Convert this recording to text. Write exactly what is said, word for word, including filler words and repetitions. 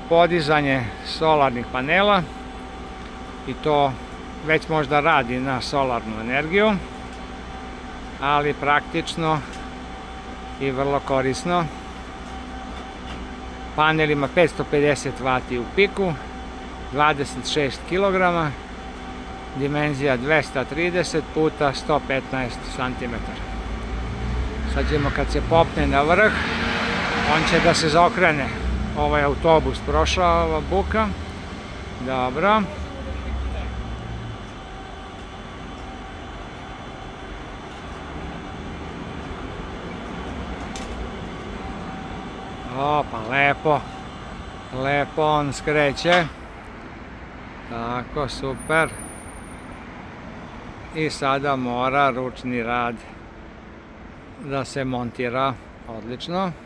podizanje solarnih panela i to već možda radi na solarnu energiju, ali praktično i vrlo korisno. Panel ima petsto pedeset vati u piku, dvadeset šest kilograma, dimenzija dvesta trideset puta sto petnaest centimetara. Sad ćemo, kad se popne na vrh, on će da se zaokrene. Ovaj autobus prošao, ova buka. Dobro. O, pa lepo. Lepo on skreće. Tako, super. I sada mora ručni rad da se montira. Odlično.